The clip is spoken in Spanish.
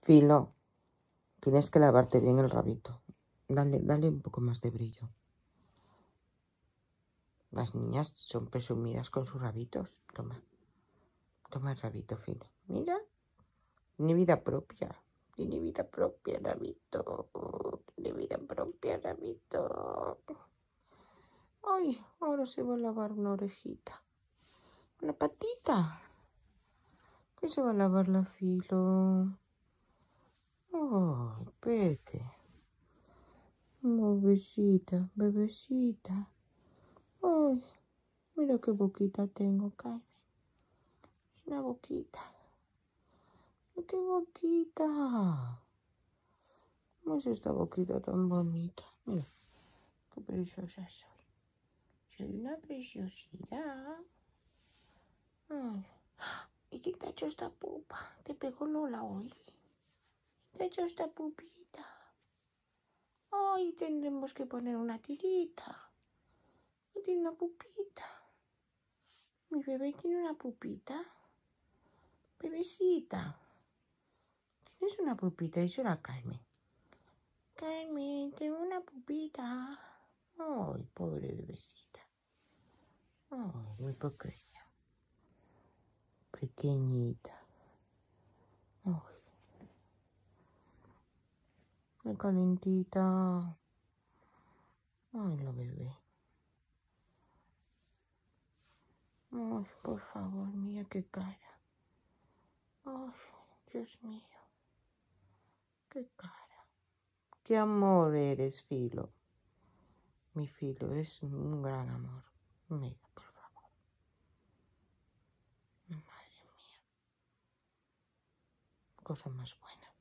Filo, tienes que lavarte bien el rabito. Dale un poco más de brillo. Las niñas son presumidas con sus rabitos. Toma el rabito, Filo. Mira, tiene vida propia. Tiene vida propia, rabito. Tiene vida propia, rabito. Ay, ahora se va a lavar una orejita. Una patita. ¿Qué se va a lavar la Filo? Ay, peque. Bebecita, bebecita. Ay, mira qué boquita tengo, Carmen. Es una boquita. Mira qué boquita. ¿Cómo es esta boquita tan bonita? Mira, qué preciosa soy. Soy una preciosidad. Ay. ¿Y quién te ha hecho esta pupa? Te pegó Lola hoy. Te ha hecho esta pupita. Ay, tendremos que poner una tirita. Tiene una pupita. Mi bebé tiene una pupita. Bebecita. Tienes una pupita, y la Carmen. Carmen, tengo una pupita. Ay, pobre bebecita. Ay, muy pequeña. Pequeñita. Ay, muy calentita. Ay, la bebé. Ay, por favor, mira qué cara. Ay, Dios mío. Qué cara. Qué amor eres, Filo. Mi Filo, es un gran amor. Mira, por favor. Madre mía. Cosa más buena.